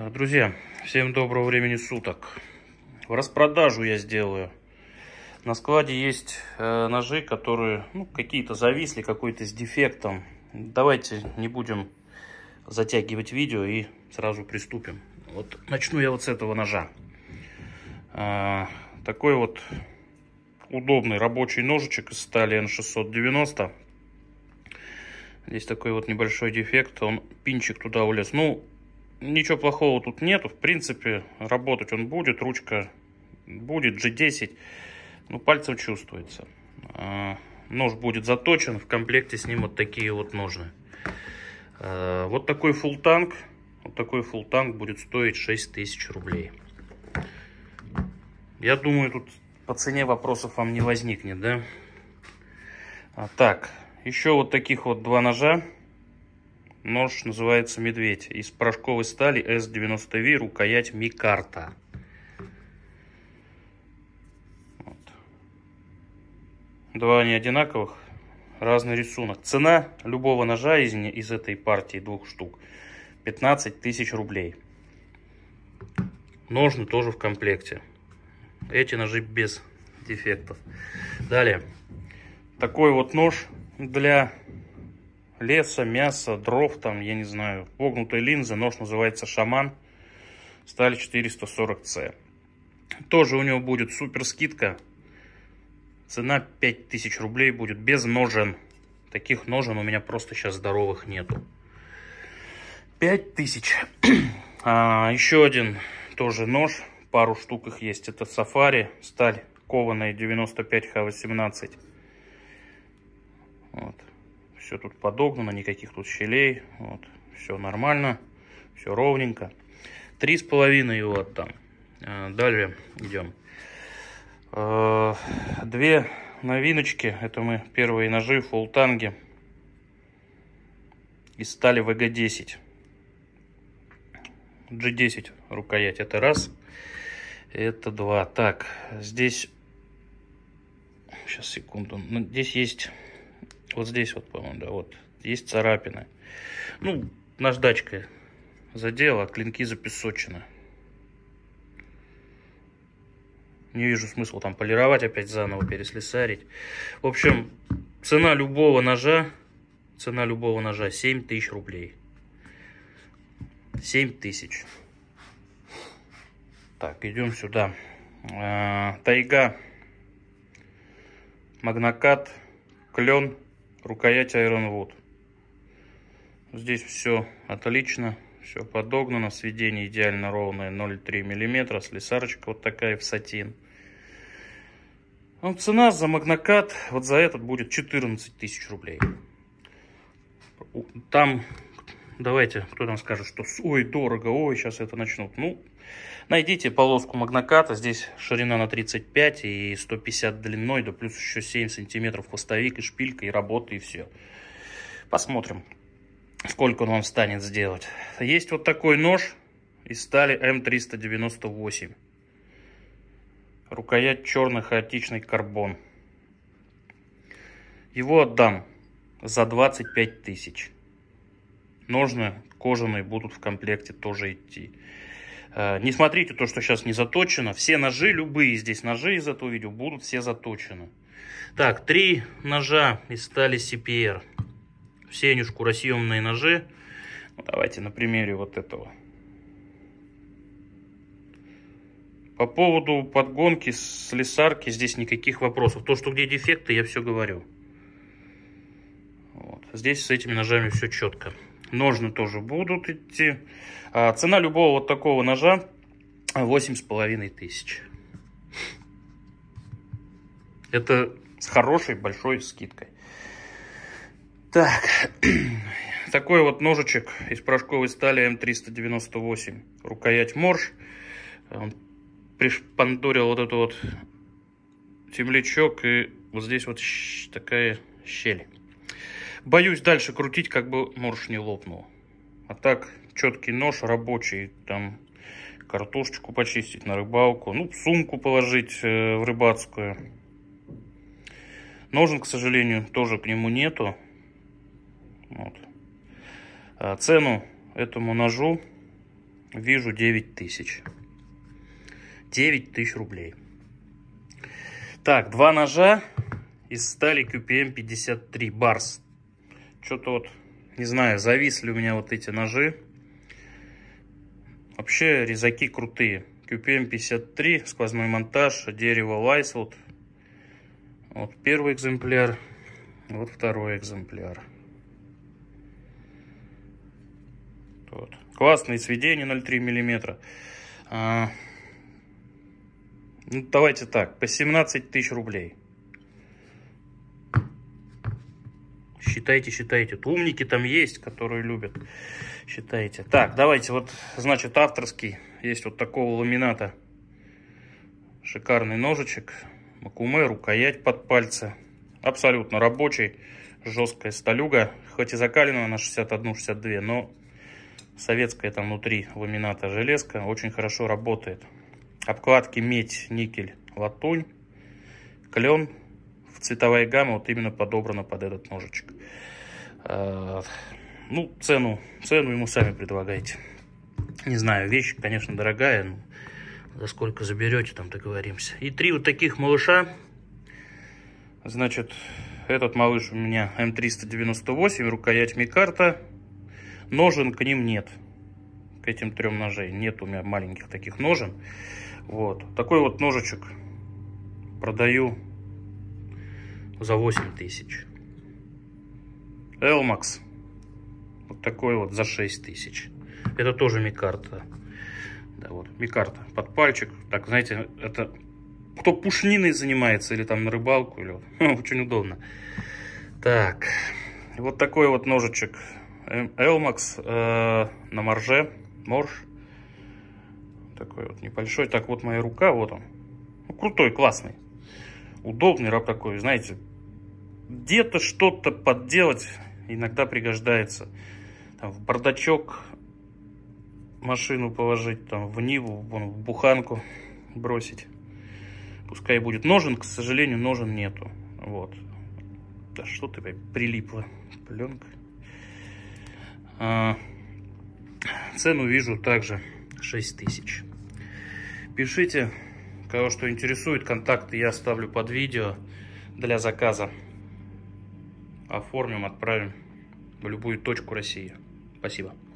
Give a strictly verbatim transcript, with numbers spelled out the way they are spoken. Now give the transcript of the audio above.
Друзья, всем доброго времени суток. В распродажу я сделаю. На складе есть э, ножи, которые ну, какие-то зависли, какой-то с дефектом. Давайте не будем затягивать видео и сразу приступим. Вот начну я вот с этого ножа. Э, такой вот удобный рабочий ножичек из стали эн шестьсот девяносто. Здесь такой вот небольшой дефект, он пинчик туда улез. Ну, ничего плохого тут нету, в принципе, работать он будет, ручка будет джи десять, ну, пальцем чувствуется. А, нож будет заточен, в комплекте с ним вот такие вот ножны. А, вот такой фулл-танк, вот такой фулл-танк будет стоить шесть тысяч рублей. Я думаю, тут по цене вопросов вам не возникнет, да? А, так, еще вот таких вот два ножа. Нож называется «Медведь». Из порошковой стали эс девяносто ви, рукоять микарта. Вот. Два не одинаковых, разный рисунок. Цена любого ножа из, из этой партии двух штук пятнадцать тысяч рублей. Ножны тоже в комплекте. Эти ножи без дефектов. Далее. Такой вот нож для леса, мяса, дров, там, я не знаю, вогнутой линзы. Нож называется «Шаман», сталь четыреста сорок цэ. Тоже у него будет супер скидка. Цена пять тысяч рублей будет без ножен. Таких ножен у меня просто сейчас здоровых нету. пять тысяч. А, еще один тоже нож. Пару штук их есть. Это «Сафари», сталь кованая девяносто пять ха восемнадцать. Вот. Все тут подогнано, никаких тут щелей. Вот. Все нормально, все ровненько. Три с половиной его отдам. Далее идем. Две новиночки. Это мы первые ножи фулл-танги из стали вэ гэ десять. джи десять рукоять. Это раз. Это два. Так, здесь... Сейчас, секунду. Здесь есть... Вот здесь вот, по-моему, да, вот. Есть царапины. Ну, наждачкой задела, а клинки запесочены. Не вижу смысла там полировать, опять заново переслесарить. В общем, цена любого ножа, цена любого ножа семь тысяч рублей. семь тысяч. Так, идем сюда. А, тайга. Магнакат. Клен. Рукоять Ironwood. Здесь все отлично, все подогнано, сведение идеально ровное, ноль целых три миллиметра, слесарочка вот такая в сатин. Ну, цена за магнакат, вот за этот будет четырнадцать тысяч рублей. Там, давайте, кто там скажет, что ой, дорого, ой, сейчас это начнут. Ну, найдите полоску магнаката, здесь ширина на тридцать пять и сто пятьдесят длиной, да плюс еще семь сантиметров хвостовик и шпилька, и работа, и все. Посмотрим, сколько он вам станет сделать. Есть вот такой нож из стали эм триста девяносто восемь. Рукоять черный хаотичный карбон. Его отдам за двадцать пять тысяч. Ножны кожаные будут в комплекте тоже идти. Не смотрите то, что сейчас не заточено. Все ножи, любые здесь ножи из этого видео будут все заточены. Так, три ножа из стали си пи эр. Все они шкуросъемные ножи. Ну, давайте на примере вот этого. По поводу подгонки, слесарки здесь никаких вопросов. То, что где дефекты, я все говорю. Вот. Здесь с этими ножами все четко. Ножны тоже будут идти. А цена любого вот такого ножа восемь с половиной тысяч. Это с хорошей большой скидкой. Так, такой вот ножичек из порошковой стали эм триста девяносто восемь. Рукоять Морж. Пришпандурил вот этот вот темлячок, и вот здесь вот такая щель. Боюсь дальше крутить, как бы Морж не лопнул. А так, четкий нож, рабочий, там картошечку почистить на рыбалку, ну, сумку положить э, в рыбацкую. Ножен, к сожалению, тоже к нему нету. Вот. А цену этому ножу вижу девять тысяч. девять тысяч рублей. Так, два ножа из стали кью пи эм пятьдесят три Барс. Что-то вот, не знаю, зависли у меня вот эти ножи. Вообще резаки крутые. кью пи эм пятьдесят три, сквозной монтаж, дерево Лайсвуд. Вот первый экземпляр, вот второй экземпляр. Вот. Классные сведения ноль целых три миллиметра. А, ну, давайте так, по семнадцать тысяч рублей. Считайте, считайте. Умники там есть, которые любят. Считайте. Так, давайте вот, значит, авторский. Есть вот такого ламината. Шикарный ножичек. Макуме, рукоять под пальцы. Абсолютно рабочий. Жесткая сталюга. Хоть и закаленная на шестьдесят один — шестьдесят два, но советская там внутри ламината железка. Очень хорошо работает. Обкладки медь, никель, латунь. Клен. Цветовая гамма вот именно подобрана под этот ножичек. Ну, цену, цену ему сами предлагайте. Не знаю, вещь, конечно, дорогая, но за сколько заберете, там договоримся. И три вот таких малыша. Значит, этот малыш у меня эм триста девяносто восемь, рукоять Микарта. Ножен к ним нет. К этим трем ножей нет у меня маленьких таких ножен. Вот. Такой вот ножичек продаю за восемь тысяч. Элмакс. Вот такой вот за шесть тысяч. Это тоже Микарта. Да, вот, Микарта. Под пальчик. Так, знаете, это кто пушниной занимается, или там на рыбалку, или очень удобно. Так. Вот такой вот ножичек Элмакс э, на морже. Морж. Такой вот небольшой. Так, вот моя рука, вот он. Ну, крутой, классный. Удобный раб такой, знаете, где-то что-то подделать иногда пригождается. Там, в бардачок машину положить, там, в Ниву, вон, в буханку бросить. Пускай будет. Ножен, к сожалению, ножен нету. Вот. Да что ты, прилипла пленка. А, цену вижу также шесть тысяч. Пишите. Кого что интересует, контакты я оставлю под видео для заказа. Оформим, отправим в любую точку России. Спасибо.